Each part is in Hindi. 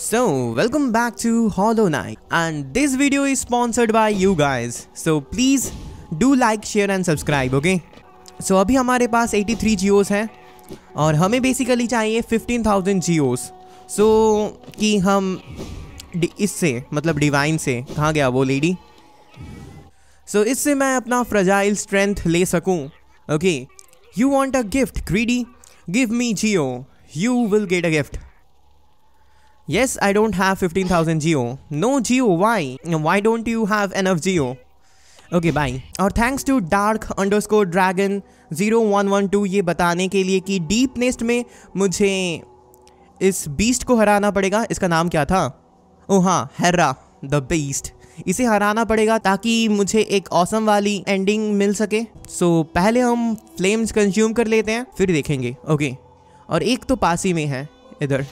So, welcome back to Hollow Knight, and this video is sponsored by you guys. So please do like, share and subscribe, okay? So अभी हमारे पास 83 जियोस हैं और हमें बेसिकली चाहिए 15,000 जियोस. So कि हम इससे मतलब डिवाइन से कहाँ गया वो लेडी. So इससे मैं अपना फ्रजाइल स्ट्रेंथ ले सकूँ. Okay, you want a gift, greedy? Give me Geo. You will get a gift. Yes, I don't have 15,000 Geo. No Geo, why? Why don't you have enough Geo? Okay, bye. और thanks to dark_dragon 0112 ये बताने के लिए कि डीप नेस्ट में मुझे इस बीस्ट को हराना पड़ेगा. इसका नाम क्या था? ओह हाँ, हेरा द बीस्ट. इसे हराना पड़ेगा ताकि मुझे एक ऑसम वाली एंडिंग मिल सके. सो पहले हम फ्लेम्स कंज्यूम कर लेते हैं, फिर देखेंगे. ओके, और एक तो पास ही में है इधर.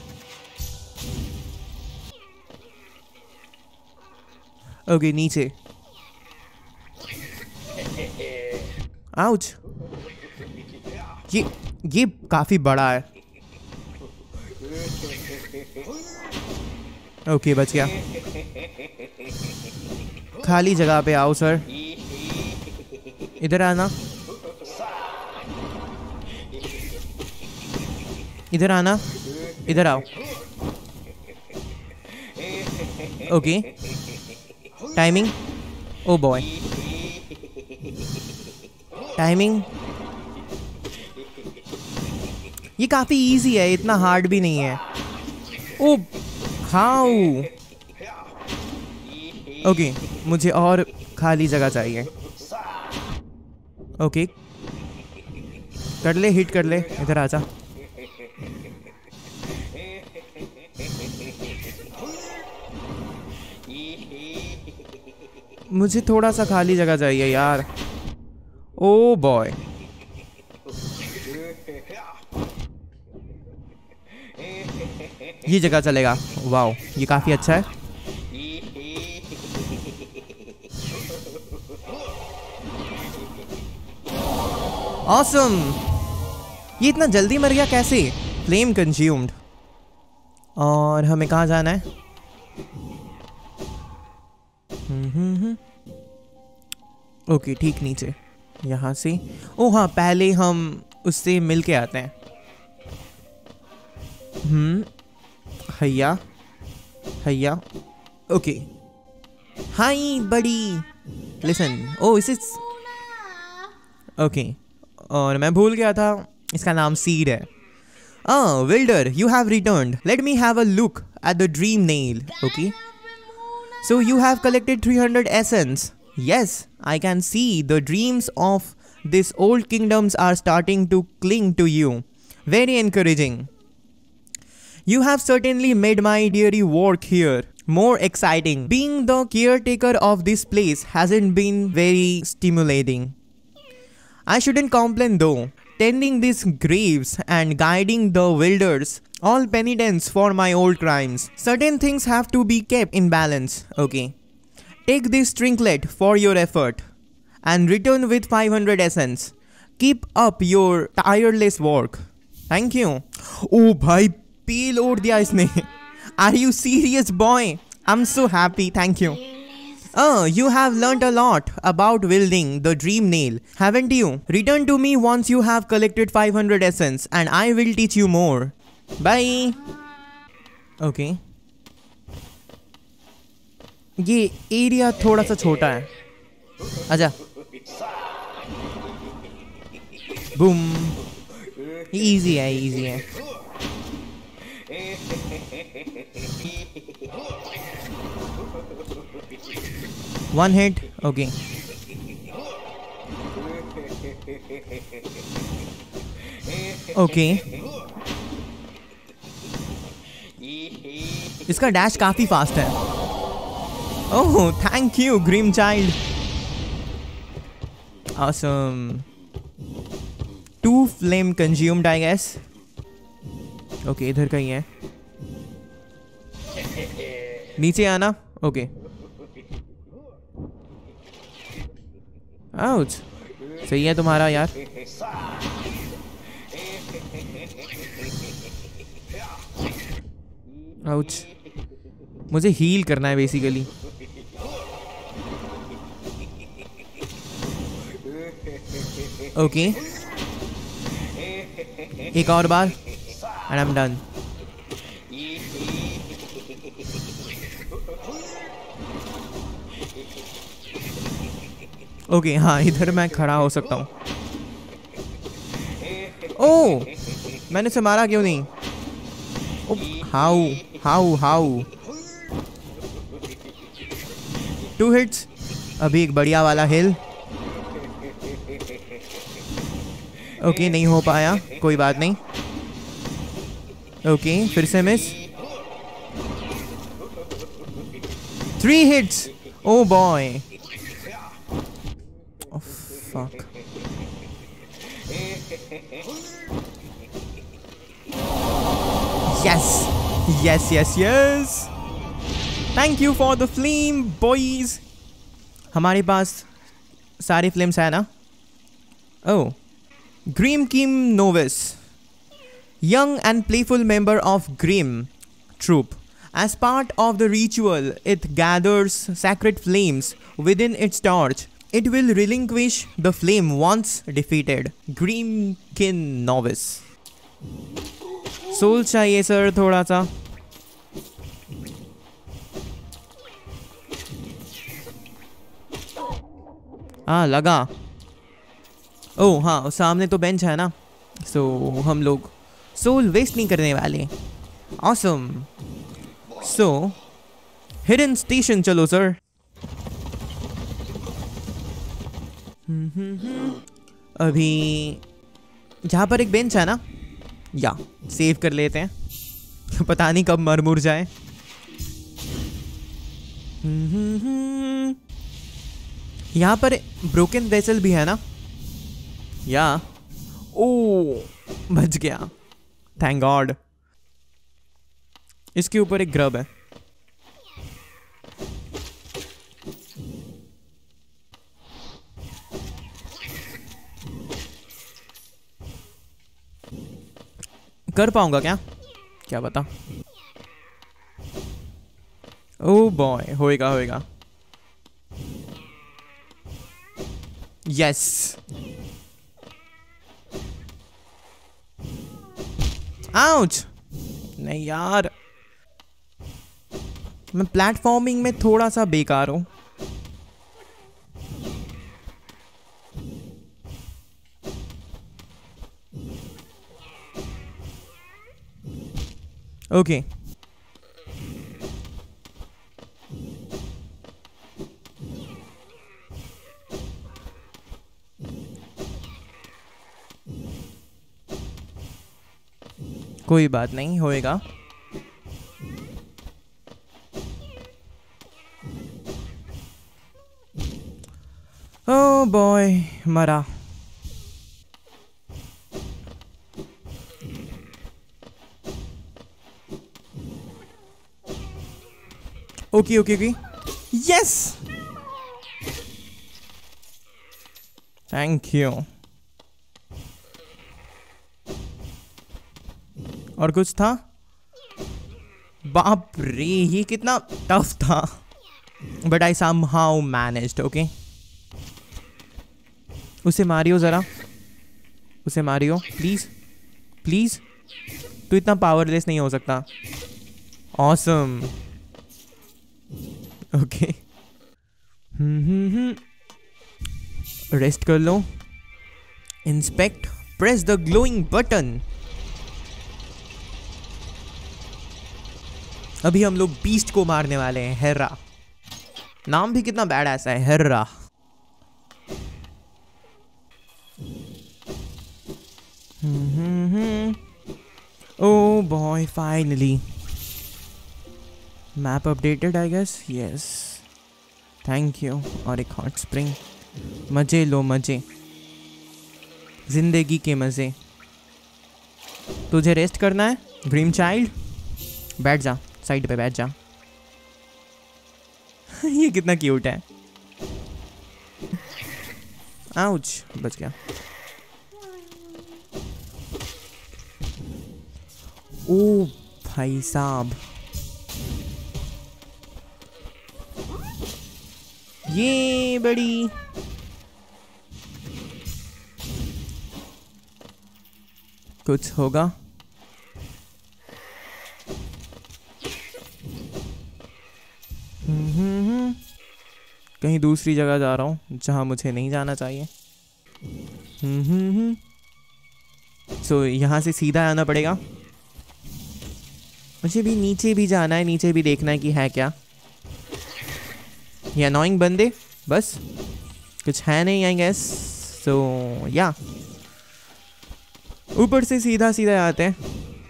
ओके, नीचे. आउच, ये काफी बड़ा है. ओके, बच गया. खाली जगह पे आओ सर. इधर आना, इधर आना, इधर आओ. Okay, timing. Oh boy, timing. ये काफी इजी है, इतना हार्ड भी नहीं है. ओ हाउ. ओके, मुझे और खाली जगह चाहिए. ओके, कर ले, हिट कर ले. इधर आजा. मुझे थोड़ा सा खाली जगह चाहिए यार. ओ बॉय, ये जगह चलेगा. वाओ, ये काफी अच्छा है. ऑसम. ये इतना जल्दी मर गया कैसे? Flame consumed. और हमें कहाँ जाना है? ओके, ठीक नीचे यहाँ से. ओ हाँ, पहले हम उससे मिल के आते हैं. हैया हैया. ओके, हाय बड़ी. लिसन. ओ इस ओके, और मैं भूल गया था इसका नाम सीड है. विल्डर, you have returned. Let me have a look at the dream nail. Okay, so you have collected 300 essence. Yes, I can see the dreams of this old kingdoms are starting to cling to you. Very encouraging. You have certainly made my dearie work here more exciting. Being the caretaker of this place hasn't been very stimulating. I shouldn't complain though. Tending these graves and guiding the wilders, all penitence for my old crimes. Certain things have to be kept in balance. Okay, take this trinket for your effort and return with 500 essence. Keep up your tireless work. Thank you. Oh भाई, पील ओढ़ दिया इसने. Are you serious boy? I'm so happy. Thank you. You have learnt a lot about wielding the dream nail, haven't you? Return to me once you have collected 500 essence and I will teach you more. Bye. Okay. ये एरिया थोड़ा सा छोटा है. आजा. बूम. इजी है, इजी है. One hit. Okay. Okay. इसका डैश काफी फास्ट है. Oh, thank you Grimmchild. Awesome. 2 flame consumed, I guess. Okay, इधर कहीं है. नीचे आना. Okay. आउच, सही है तुम्हारा यार. आउच. मुझे हील करना है बेसिकली। ओके, एक और बार and I am done. Okay हाँ, इधर मैं खड़ा हो सकता हूँ। ओह, मैंने से मारा क्यों नहीं? How how how 2 hits. अभी एक बढ़िया वाला हिल। ओके नहीं हो पाया, कोई बात नहीं। ओके फिर से miss. 3 hits. Oh boy, fuck. Yes yes yes yes, thank you for the flame boys. हमारे पास सारे फ्लेम्स है ना? Oh, Grim Kim Novice, young and playful member of Grim troop. As part of the ritual, it gathers sacred flames within its torch. It will relinquish the flame once defeated. Grim Kim Novice. Soul चाहिए सर थोड़ा सा। हाँ लगा। ओह हाँ, सामने तो बेंच है ना, सो हम लोग सोल वेस्ट नहीं करने वाले। ऑसम। सो हिडन स्टेशन चलो सर। अभी जहाँ पर एक बेंच है ना, या सेव कर लेते हैं। पता नहीं कब मर मुर जाए। यहाँ पर ब्रोकन वेसल भी है ना? या ओ, बच गया, थैंक गॉड। इसके ऊपर एक ग्रब है। कर पाऊंगा क्या? क्या बता। ओ बॉय, होएगा होएगा। यस। आउच। नहीं यार, मैं प्लेटफॉर्मिंग में थोड़ा सा बेकार हूं। ओके कोई बात नहीं, होएगा। ओह बॉय, मरा। Okay okay okay, yes, thank you. और कुछ था? बाप रे, ये कितना टफ था, but I somehow managed. Okay, उसे मारियो जरा, उसे मारियो प्लीज प्लीज। तू इतना पावरलेस नहीं हो सकता। ऑसम। ओके, रेस्ट कर लो। Inspect, press the glowing button. अभी हम लोग बीस्ट को मारने वाले हैं, हेरा। नाम भी कितना बैड ऐसा है, Herrah. Oh boy, finally map updated I guess. Yes, thank you. और एक हॉट स्प्रिंग। मजे लो मजे, जिंदगी के मजे। तुझे रेस्ट करना है ड्रीम चाइल्ड? बैठ जा, साइड पे बैठ जा। ये कितना क्यूट है। आउच, बच गया। ओ भाई साहब, ये बड़ी कुछ होगा। कहीं दूसरी जगह जा रहा हूँ जहाँ मुझे नहीं जाना चाहिए। सो यहाँ से सीधा आना पड़ेगा। मुझे भी नीचे भी जाना है, नीचे भी देखना है कि है क्या। ये अनोइंग बंदे बस, कुछ है नहीं आई गेस। सो या ऊपर से सीधा सीधा आते हैं।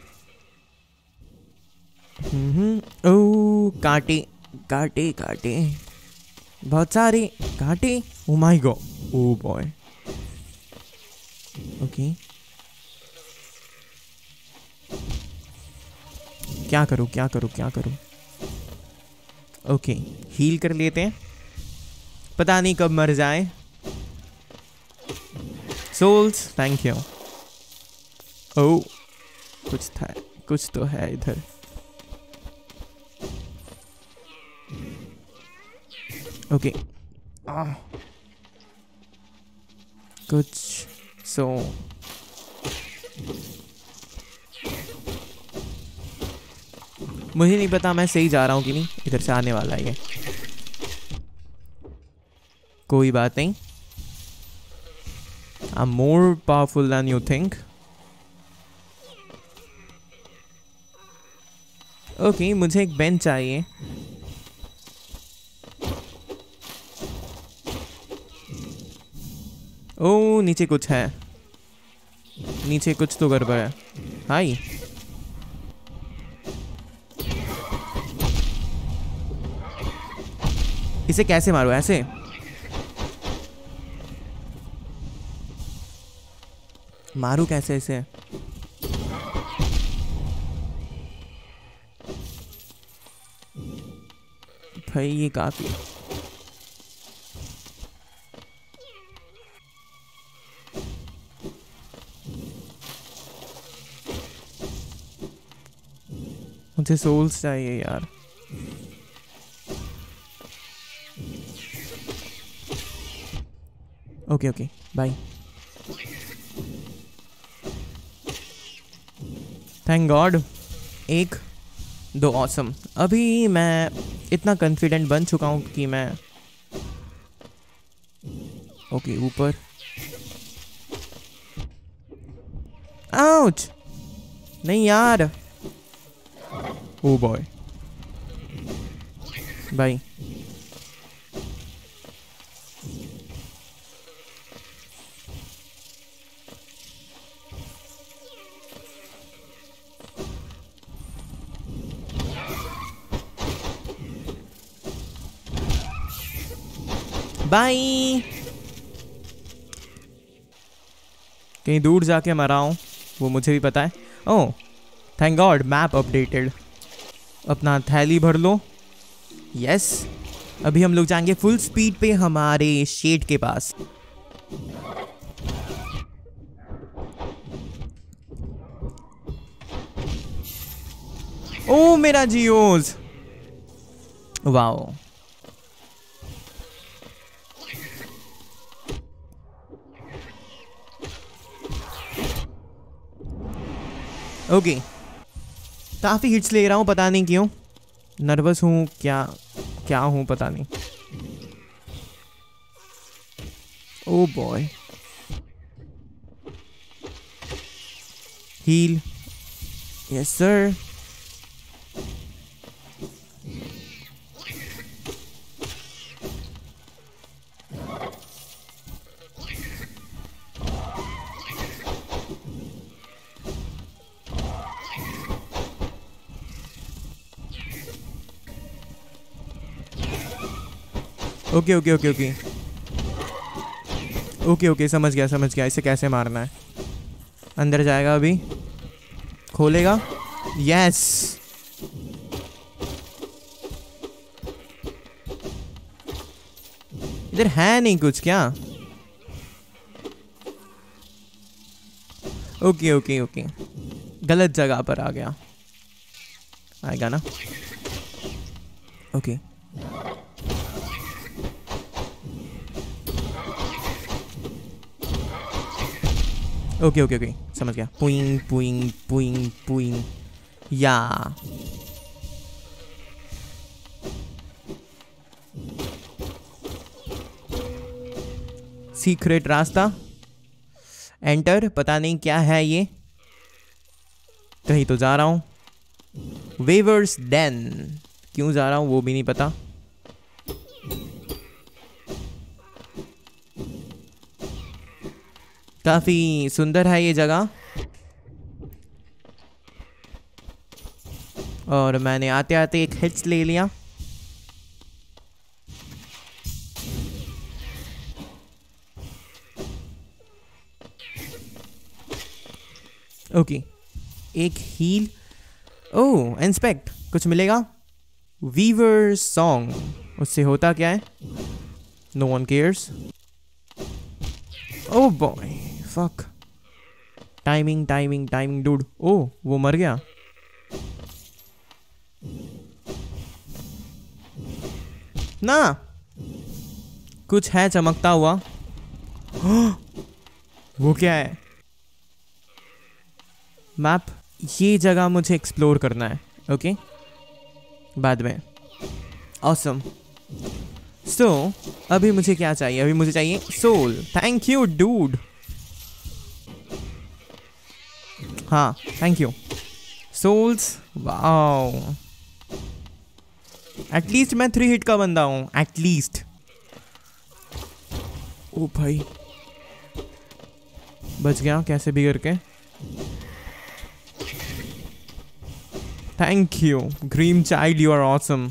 ओ कांटे कांटे कांटे, बहुत सारे कांटे। Oh my god, oh boy. Okay क्या करूं क्या करूं क्या करूं। ओके हील कर लेते हैं, पता नहीं कब मर जाए। Souls thank you. ओ कुछ था, कुछ तो है इधर। ओके कुछ सो मुझे नहीं पता मैं सही जा रहा हूँ कि नहीं। इधर से आने वाला है ये, कोई बात नहीं। I am more powerful than you think. Okay मुझे एक बेंच चाहिए। ओ नीचे कुछ है, नीचे कुछ तो गड़बड़ है। हाय इसे कैसे मारो? ऐसे? मारू कैसे इसे? भाई ये काफी मुझे सोल्स चाहिए यार। Okay okay bye. Thank god, एक दो ऑसम। अभी मैं इतना कॉन्फिडेंट बन चुका हूँ कि मैं ओके ऊपर। आउच नहीं यार। Oh boy bye. बाय। कहीं दूर जाके मरा हूँ वो मुझे भी पता है। Oh thank god map updated. अपना थैली भर लो। यस अभी हम लोग जाएंगे फुल स्पीड पे हमारे शेड के पास। ओ मेरा जियोज, वाओ। ओके काफी हिट्स ले रहा हूँ, पता नहीं क्यों। नर्वस हूँ क्या क्या हूँ पता नहीं। Oh boy heal. Yes sir. Okay okay okay okay okay okay समझ गया इसे कैसे मारना है। अंदर जाएगा अभी, खोलेगा। यस इधर है नहीं कुछ क्या? ओके ओके ओके गलत जगह पर आ गया। आएगा ना? ओके ओके ओके ओके, समझ गया। पुइंग पुइंग पुइंग पुइंग, या सीक्रेट रास्ता, एंटर। पता नहीं क्या है ये, कहीं तो जा रहा हूं। वेवर्स डेन, क्यों जा रहा हूं वो भी नहीं पता। काफी सुंदर है ये जगह, और मैंने आते आते एक हिट्स ले लिया। ओके, एक हील। ओह, इंस्पेक्ट, कुछ मिलेगा। वीवर सॉन्ग, उससे होता क्या है? No one cares. Oh boy, fuck. Timing timing timing dude. Oh, वो मर गया। ना, कुछ है चमकता हुआ। वो क्या है? मैप। ये जगह मुझे एक्सप्लोर करना है। ओके, बाद में। ऑसम। सो अभी मुझे क्या चाहिए? अभी मुझे चाहिए सोल। Thank you dude. हाँ, thank you. Souls, wow. At least मैं 3 हिट का बंदा हूँ, एटलीस्ट। ओ भाई, बच गया कैसे भी करके। Thank you Grimmchild, you are awesome.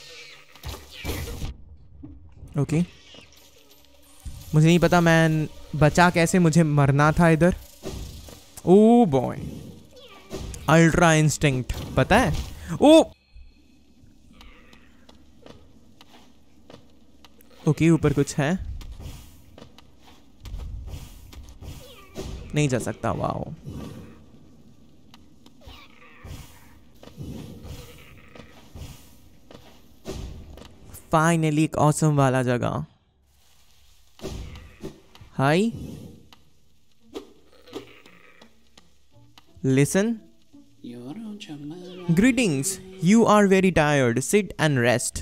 Okay, मुझे नहीं पता मैं बचा कैसे, मुझे मरना था इधर। ओ बॉय, अल्ट्रा इंस्टिंक्ट, पता है? ओ ओके, ऊपर कुछ है, नहीं जा सकता। वाओ, फाइनली एक ऑसम वाला जगह। Hi, listen. Greetings, you are very tired, sit and rest.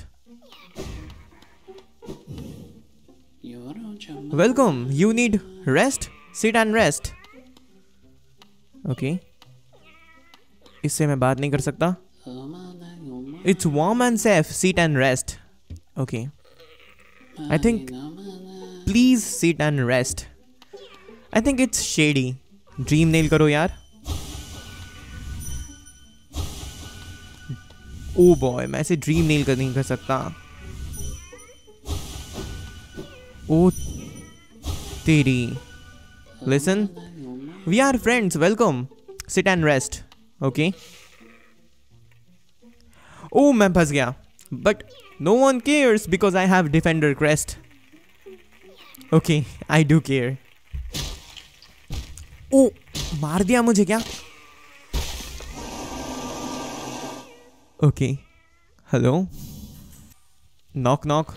Welcome, you need rest, sit and rest. Okay, इससे मैं बात नहीं कर सकता। It's warm and safe, sit and rest. Okay, I think please sit and rest. I think it's shady. Dream nail करो यार। ओ बॉय, मैं इसे ड्रीम नेल कर नहीं कर सकता। ओ तेरी। Listen, we are friends, welcome, sit and rest. Okay, oh मैं फंस गया, but no one cares because I have defender crest. Okay, I do care. Oh, मार दिया मुझे क्या? Okay, hello, knock knock.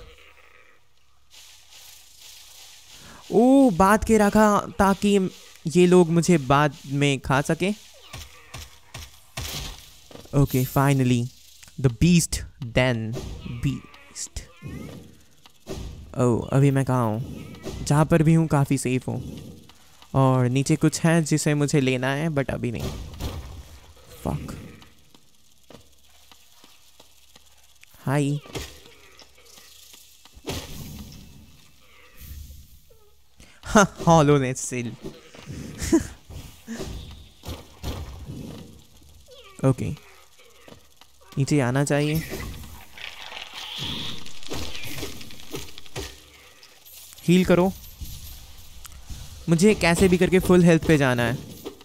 Oh, बात के रखा ताकि ये लोग मुझे बाद में खा सके। Okay, finally the beast den beast. Oh, अभी मैं कहाँ हूँ? जहाँ पर भी हूँ काफ़ी सेफ हूँ, और नीचे कुछ है जिसे मुझे लेना है, बट अभी नहीं। फक। हाय, हाँ, हॉलो नेट सेल। ओके, नीचे आना चाहिए। हील करो, मुझे कैसे भी करके फुल हेल्थ पे जाना है।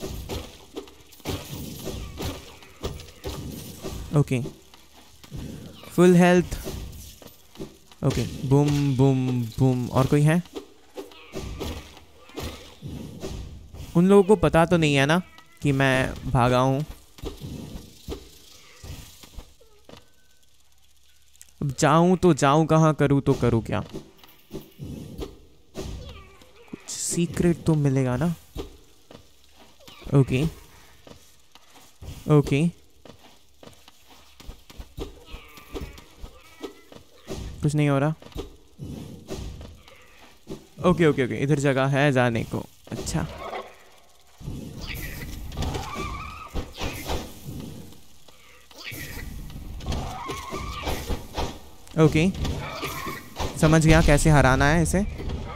Okay, full health. Okay, boom boom boom. और कोई है? उन लोगों को पता तो नहीं है ना कि मैं भागा हूं। अब जाऊं तो जाऊं कहाँ, करूं तो करूं क्या? कुछ सीक्रेट तो मिलेगा ना। ओके ओके, कुछ नहीं हो रहा। ओके ओके ओके, इधर जगह है जाने को। अच्छा ओके, समझ गया कैसे हराना है इसे।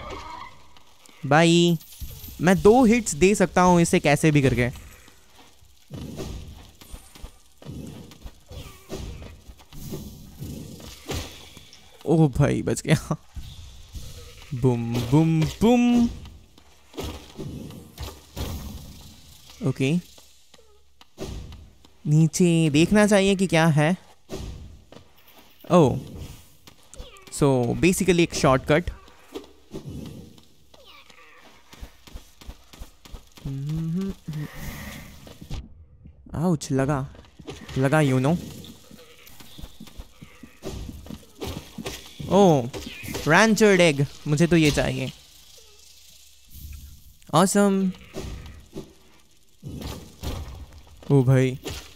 भाई मैं 2 हिट्स दे सकता हूँ इसे कैसे भी करके। ओह भाई बच गया। बुम बुम बुम। ओके, नीचे देखना चाहिए कि क्या है। ओह, सो बेसिकली एक शॉर्टकट। आउच, लगा लगा you know. Oh, rancid egg, मुझे तो ये चाहिए। ऑसम। ओ भाई,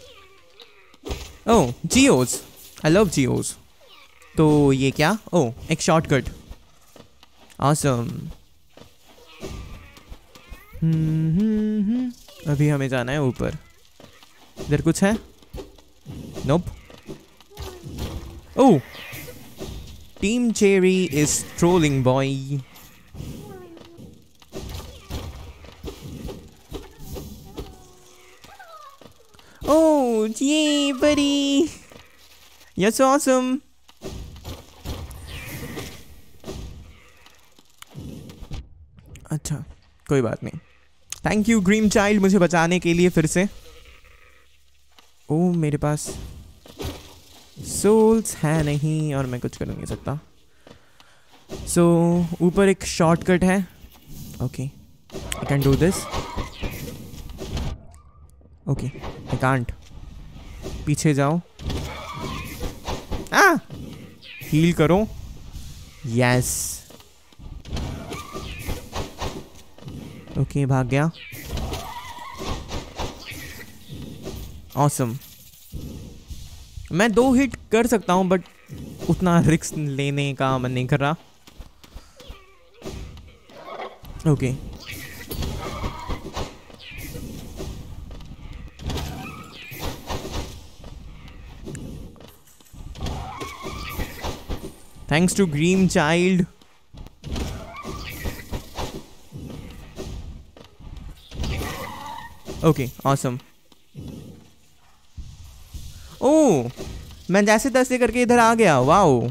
ओह जियोज, आई लव जियोज। तो ये क्या? ओह, एक शॉर्टकट। ऑसम। अभी हमें जाना है ऊपर। इधर कुछ है? Nope. Oh, Team Cherry is trolling boy. Oh ये बड़ी, यस ऑसम। अच्छा कोई बात नहीं, थैंक यू ग्रीन चाइल्ड मुझे बचाने के लिए फिर से। ओह मेरे पास सोल्स है नहीं और मैं कुछ कर नहीं सकता। सो ऊपर एक शॉर्टकट है। Okay, I can do this. Okay, I can't. पीछे जाओ। हील करो। यस। ओके, भाग गया। ऑसम। मैं 2 हिट कर सकता हूं बट उतना रिस्क लेने का मन नहीं कर रहा। Okay, thanks to green child. Okay awesome. Oh, मैं जैसे तैसे करके इधर आ गया। Wow,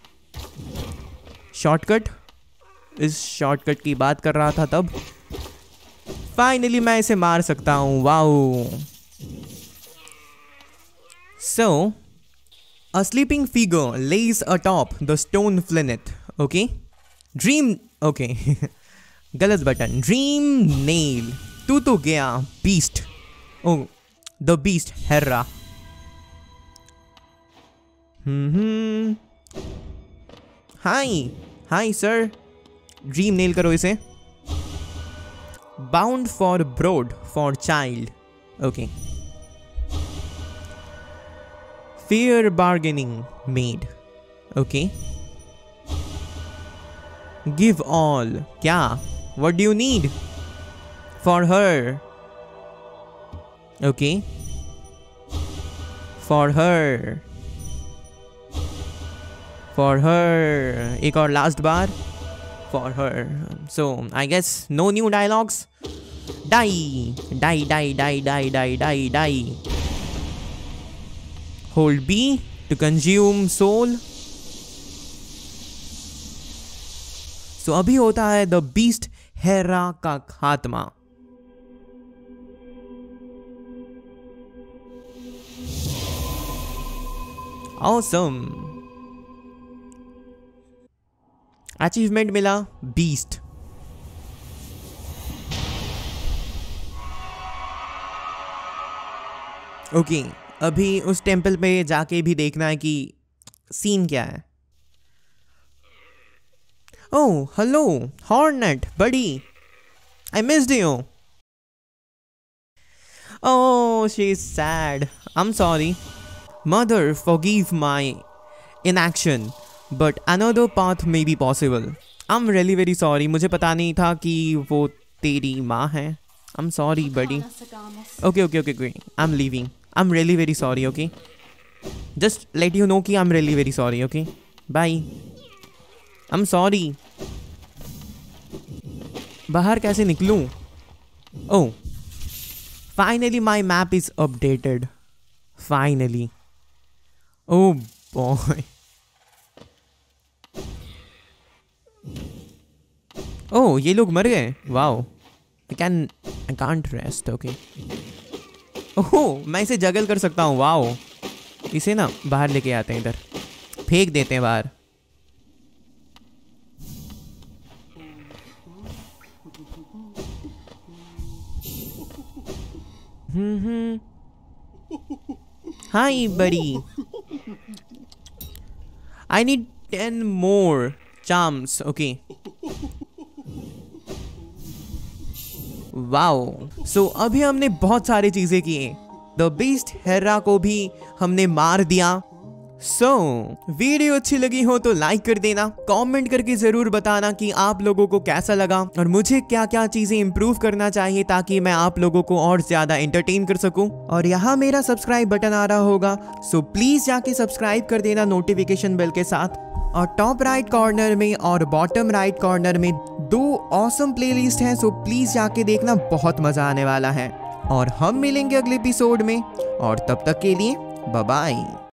shortcut. इस शॉर्टकट की बात कर रहा था तब। फाइनली मैं इसे मार सकता हूं। Wow. So a sleeping figure lays atop the stone flint. Okay, dream. Okay, गलत बटन। Dream nail. तू तो गया beast. Oh, the beast Herrah. Hi hi sir. Dream nail करो इसे। Bound for brood for child. Okay, fair bargaining made. Okay, give all. क्या? What do you need? For her. Okay, for her, for her. एक और लास्ट बार। For her. So I guess no new dialogues. Die die die die die die die die. Hold B to consume soul. So अभी होता है द बीस्ट हेरा का खात्मा। ऑसम। अचीवमेंट मिला बीस्ट। ओके, अभी उस टेंपल पे जाके भी देखना है कि सीन क्या है। Oh hello Hornet buddy, I missed you. Oh, she's sad. I'm sorry. Mother, forgive my inaction, but another path may be possible. I'm really very sorry. मुझे पता नहीं था कि वो तेरी माँ है. I'm sorry, buddy. Okay. I'm leaving. I'm really very sorry, okay? Just let you know कि I'm really very sorry, okay? Bye. I'm sorry. बाहर कैसे निकलूं? Oh. Finally my map is updated. Finally. Oh boy. Oh, ये लोग मर गए. Wow. I can't rest, okay. Oh, मैं इसे जगल कर सकता हूँ. Wow. इसे ना बाहर लेके आते हैं, इधर फेंक देते हैं बाहर. Hi, buddy. I need 10 more charms. Okay. Wow. So अभी हमने बहुत सारी चीजें की हैं. The Beast हेरा को भी हमने मार दिया. वीडियो अच्छी लगी हो तो लाइक कर देना, कमेंट करके जरूर बताना कि आप लोगों को कैसा लगा और मुझे क्या क्या चीजें इंप्रूव करना चाहिए ताकि मैं आप लोगों को और ज्यादा एंटरटेन कर सकूं. और यहाँ मेरा सब्सक्राइब बटन आ रहा होगा, सो प्लीज जाके सब्सक्राइब कर देना नोटिफिकेशन बेल के साथ. और टॉप राइट कॉर्नर में और बॉटम राइट कॉर्नर में 2 ऑसम प्लेलिस्ट हैं, सो प्लीज जाके देखना, बहुत मजा आने वाला है. और हम मिलेंगे अगले एपिसोड में, और तब तक के लिए बाय बाय.